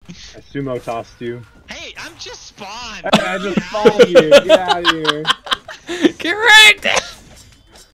I sumo tossed you. Hey, I'm just spawned. I just spawned you. Get out of here. Get wrecked!